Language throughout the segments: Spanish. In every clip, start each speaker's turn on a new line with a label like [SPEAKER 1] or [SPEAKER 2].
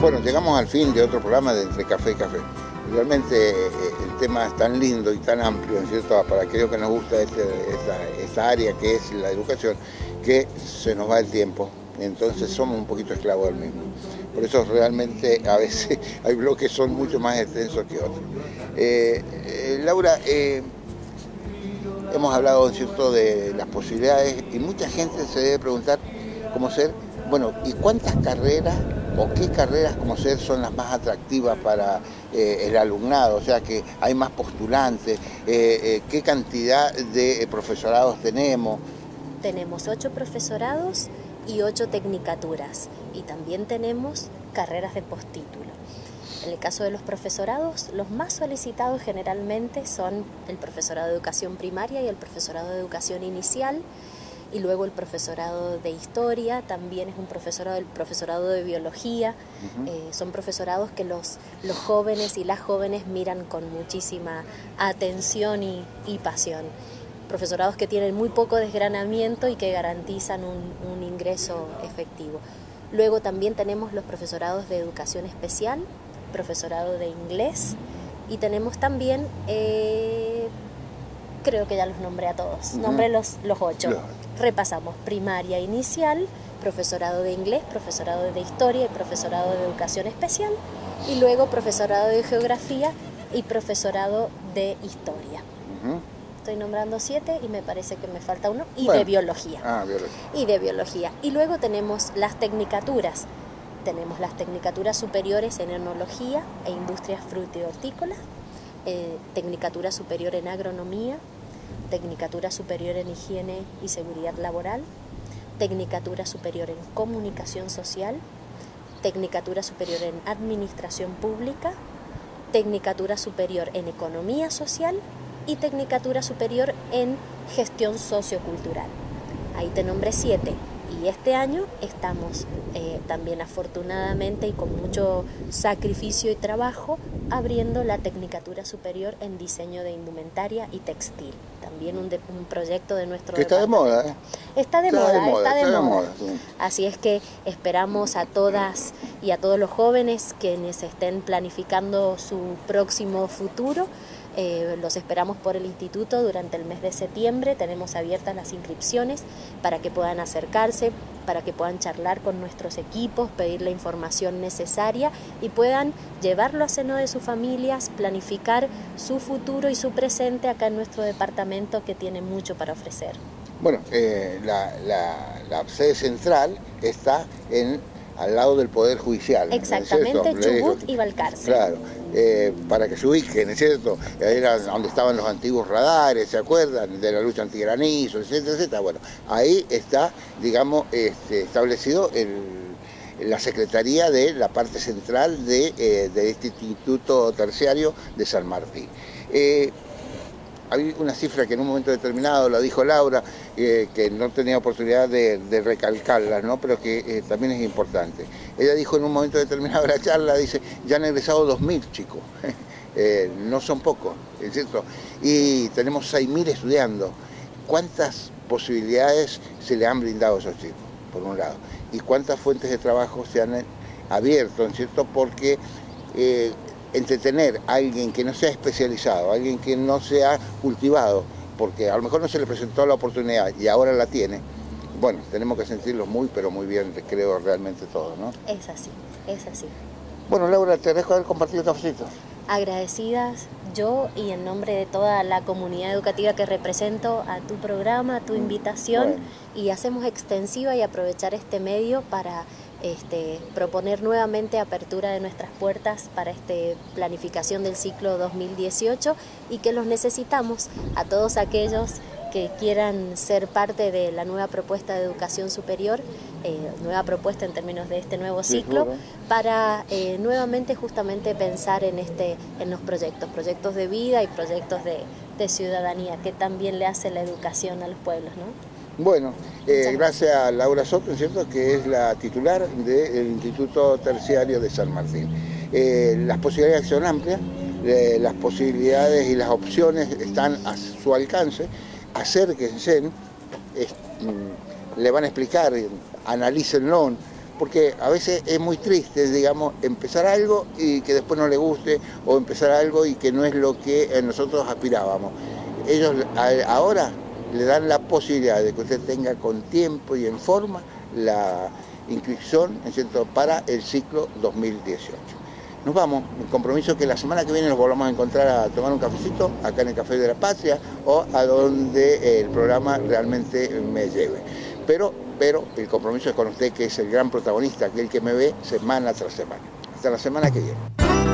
[SPEAKER 1] Bueno, llegamos al fin de otro programa de Entre Café y Café. Realmente el tema es tan lindo y tan amplio, ¿no es cierto?, para aquellos que nos gusta esta área que es la educación, que se nos va el tiempo, entonces somos un poquito esclavos del mismo. Por eso realmente a veces hay bloques que son mucho más extensos que otros. Laura, hemos hablado, ¿no es cierto?, de las posibilidades y mucha gente se debe preguntar cómo ser, bueno, ¿y cuántas carreras o qué carreras como ser son las más atractivas para el alumnado? O sea, que hay más postulantes, ¿qué cantidad de profesorados tenemos?
[SPEAKER 2] Tenemos 8 profesorados y 8 tecnicaturas, y también tenemos carreras de postítulo. En el caso de los profesorados, los más solicitados generalmente son el profesorado de educación primaria y el profesorado de educación inicial, y luego el profesorado de historia, también es un profesorado, el profesorado de biología. Son profesorados que los jóvenes y las jóvenes miran con muchísima atención y pasión. Profesorados que tienen muy poco desgranamiento y que garantizan un ingreso efectivo. Luego también tenemos los profesorados de educación especial, profesorado de inglés, y tenemos también, creo que ya los nombré a todos, nombré los 8. Repasamos: primaria inicial, profesorado de inglés, profesorado de historia y profesorado de educación especial, y luego profesorado de geografía y profesorado de historia. Estoy nombrando 7 y me parece que me falta uno, y bueno, de biología.
[SPEAKER 1] Biología.
[SPEAKER 2] Y de biología. Y luego tenemos las tecnicaturas. Tenemos las tecnicaturas superiores en enología e industrias frutícolas, tecnicatura superior en agronomía, tecnicatura superior en higiene y seguridad laboral, tecnicatura superior en comunicación social, tecnicatura superior en administración pública, tecnicatura superior en economía social y tecnicatura superior en gestión sociocultural. Ahí te nombré 7. Y este año estamos también afortunadamente y con mucho sacrificio y trabajo abriendo la tecnicatura superior en diseño de indumentaria y textil. También un proyecto de nuestro
[SPEAKER 1] que está de moda, ¿eh?
[SPEAKER 2] Está de moda. Sí. Así es que esperamos a todas y a todos los jóvenes quienes estén planificando su próximo futuro. Los esperamos por el instituto durante el mes de septiembre. Tenemos abiertas las inscripciones para que puedan acercarse, para que puedan charlar con nuestros equipos, pedir la información necesaria y puedan llevarlo a seno de sus familias, planificar su futuro y su presente acá en nuestro departamento, que tiene mucho para ofrecer.
[SPEAKER 1] Bueno, la sede central está al lado del Poder Judicial.
[SPEAKER 2] Exactamente, Chubut y Balcarce.
[SPEAKER 1] Claro, para que se ubiquen, ¿es cierto? Era donde estaban los antiguos radares, ¿se acuerdan? De la lucha antigranizo, etcétera, etcétera. Bueno, ahí está, digamos, establecido la Secretaría de la parte central de este Instituto Terciario de San Martín. Hay una cifra que en un momento determinado la dijo Laura, que no tenía oportunidad de recalcarla, ¿no?, pero que también es importante. Ella dijo en un momento determinado de la charla, dice, ya han egresado 2.000 chicos, no son pocos, ¿es cierto? Y tenemos 6.000 estudiando. ¿Cuántas posibilidades se le han brindado a esos chicos, por un lado? ¿Y cuántas fuentes de trabajo se han abierto, ¿es cierto? Porque entretener a alguien que no sea especializado, a alguien que no sea cultivado, porque a lo mejor no se le presentó la oportunidad y ahora la tiene, bueno, tenemos que sentirlos muy, pero muy bien, creo, realmente todos, ¿no?
[SPEAKER 2] Es así, es así.
[SPEAKER 1] Bueno, Laura, te agradezco haber compartido el cafecito.
[SPEAKER 2] Agradecidas yo y en nombre de toda la comunidad educativa que represento a tu programa, a tu invitación, bueno, y hacemos extensiva y aprovechar este medio para proponer nuevamente apertura de nuestras puertas para planificación del ciclo 2018, y que los necesitamos a todos aquellos que quieran ser parte de la nueva propuesta de educación superior, nueva propuesta en términos de este nuevo ciclo, para nuevamente justamente pensar en los proyectos de vida y proyectos de ciudadanía, que también le hace la educación a los pueblos, ¿no?
[SPEAKER 1] Bueno, gracias a Laura Soto, ¿cierto?, que es la titular del Instituto Terciario de San Martín. Las posibilidades son amplias, las posibilidades y las opciones están a su alcance. Acérquense, le van a explicar, analícenlo, porque a veces es muy triste, digamos, empezar algo y que después no le guste, o empezar algo y que no es lo que nosotros aspirábamos. Ellos ahora le dan la posibilidad de que usted tenga con tiempo y en forma la inscripción, ¿cierto?, para el ciclo 2018. Nos vamos, el compromiso es que la semana que viene nos volvamos a encontrar a tomar un cafecito acá en el Café de la Patria o a donde el programa realmente me lleve. Pero el compromiso es con usted, que es el gran protagonista, aquel que me ve semana tras semana. Hasta la semana que viene.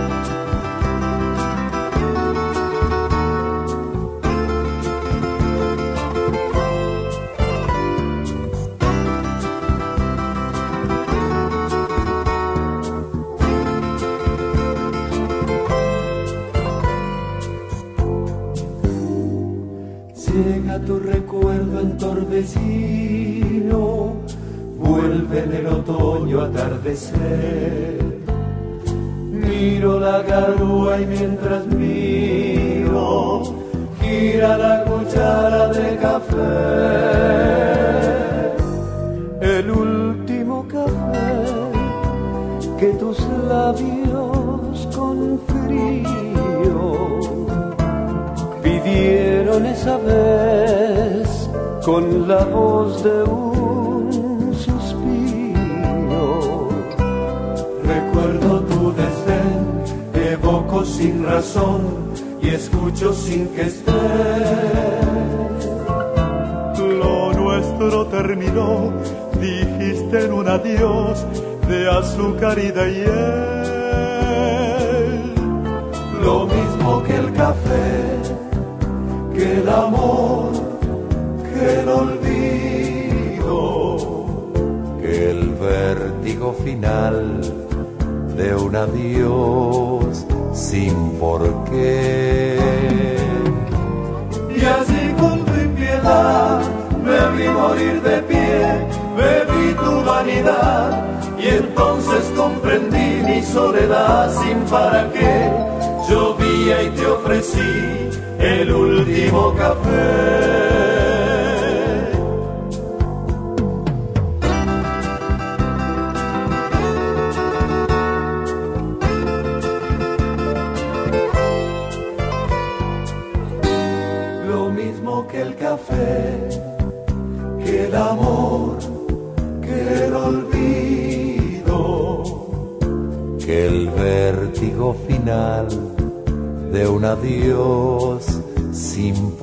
[SPEAKER 3] Llega tu recuerdo entorpecido, vuelve en el otoño atardecer. Miro la garúa y mientras miro, gira la cuchara de café. El último café que tus labios con frío pidieron esa vez con la voz de un suspiro. Recuerdo tu desdén, evoco sin razón y escucho sin que estés.
[SPEAKER 4] Lo nuestro terminó, dijiste en un adiós de azúcar y de hiel.
[SPEAKER 3] Lo mismo que el café, que el amor, que el olvido,
[SPEAKER 5] que el vértigo final de un adiós sin porqué.
[SPEAKER 3] Y así con tu impiedad me vi morir de pie, bebí tu vanidad y entonces comprendí mi soledad sin para qué. Llovía y te ofrecí el último café. Lo mismo que el café, que el amor, que el olvido,
[SPEAKER 5] que el vértigo final de un adiós sin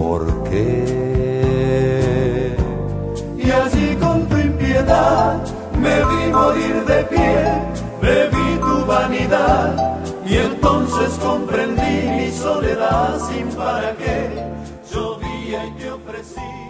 [SPEAKER 5] porqué.
[SPEAKER 3] Y así con tu impiedad me vi morir de pie, bebí tu vanidad y entonces comprendí mi soledad sin para qué. Llovía y te ofrecí